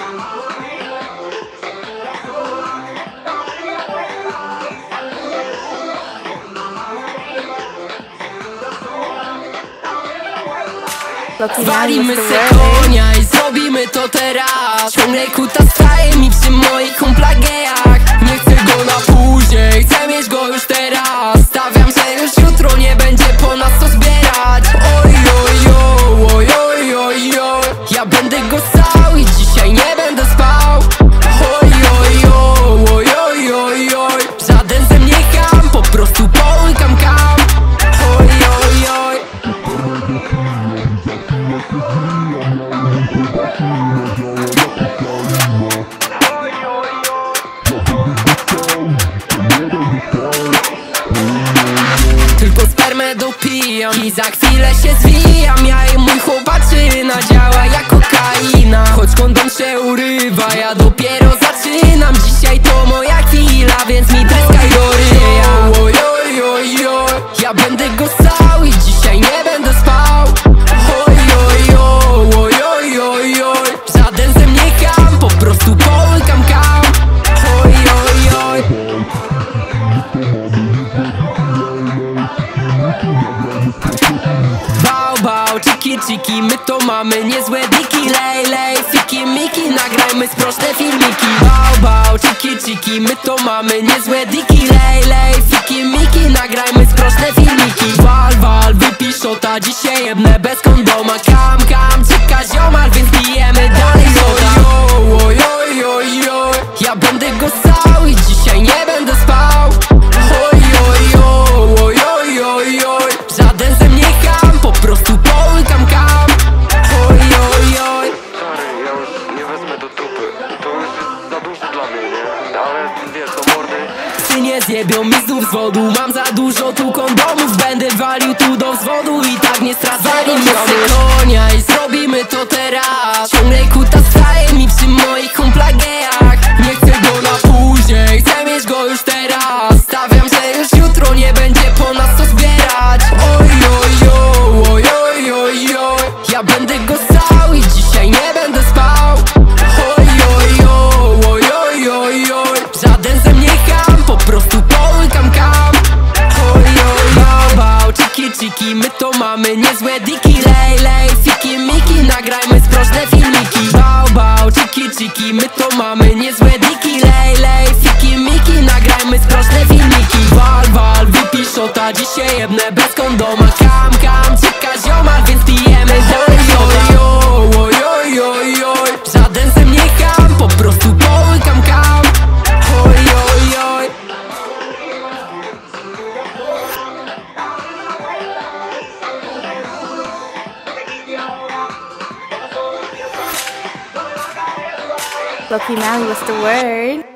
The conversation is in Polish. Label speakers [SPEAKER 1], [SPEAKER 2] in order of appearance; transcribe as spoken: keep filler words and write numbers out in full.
[SPEAKER 1] Walimy se konia i zrobimy to teraz. Ciągle kuta staje mi przy moich kumplagejach. Nie chcę go na później, chcę mieć go już teraz. Stawiam, że już jutro nie będzie po nas co zbierać. Oj, oj, oj, oj, oj, oj, oj. Ja będę go stał i dzisiaj nie będę spał. Oj, oj, oj, oj, oj, oj. Żaden ze mnie kam, po prostu połykam kam. Oj, oj, oj. Tylko spermę dopijam i za chwilę się zwijam. Ja i mój chłopaczyna działa jak kokaina. Choć kondom się urywa, ja dopiero zaczynam. Dzisiaj to moja chwila, więc mi tryskaj do ryja. Oj, oj, oj, oj. Ja będę go stał i dzisiaj nie będę spał. Oj, oj, oj, oj, oj, oj. Żaden ze mnie kam, po prostu połykam kam. Oj, oj, oj. Bał, bał, ciki, ciki, my to mamy niezłe diki. Lej, lej, fiki, miki, nagrajmy sprośne filmiki. Bał, bał, ciki, ciki, my to mamy niezłe diki. Lej, lej, fiki, miki, nagrajmy sprośne filmiki. Wal, wal, wypij szota, dzisiaj jebnę bez kondoma. Kam, kam, czeka ziomal, więc pijemy dalej szota. Oj, oj, oj, oj. Ja będę go stał i dzisiaj nie będę spał. Oj, oj, oj, oj, oj, oj. Żaden ze mnie kam, po prostu połykam kam. Oj, oj, oj.
[SPEAKER 2] Stary, ja już nie wezmę do tupy. To już jest za dużo dla mnie, nie? Ale wiesz, to mordy.
[SPEAKER 1] Psy nie zjebią mi znów z wodu. Mam za dużo tu kondomów. Będę walił tu do wzwodu i tak nie stracali mnie konia i zrobimy to teraz. Ciągle kuta staje mi przy moich kumplagejach. Nie chcę go na później, chcę mieć go już teraz. Stawiam, że już jutro nie będzie po nas co zbierać. Oj, oj, oj, oj, oj, oj. Ja będę go stał i dzisiaj nie będę spał. Oj, oj, oj, oj, oj, oj. Żaden ze mnie kam, po prostu połykam kam. Oj, oj, bał, bał, ciki, ciki, my to mamy niezłe diki. Lej, lej, fiki, miki, nagrajmy sprośne filmiki. Bał, bał, ciki, ciki, my to mamy niezłe diki. Lej, lej, fiki, miki, nagrajmy sprośne filmiki. Wal, wal, wypij szota, dzisiaj jebnę bez kondoma. Kam, kam, czeka ziomal, więc pijemy dalej szota. Oj, oj, oj, oj. Żaden ze mnie kam, po prostu połykam kam. Oj, oj, oj.
[SPEAKER 3] Loki Mally, what's the word?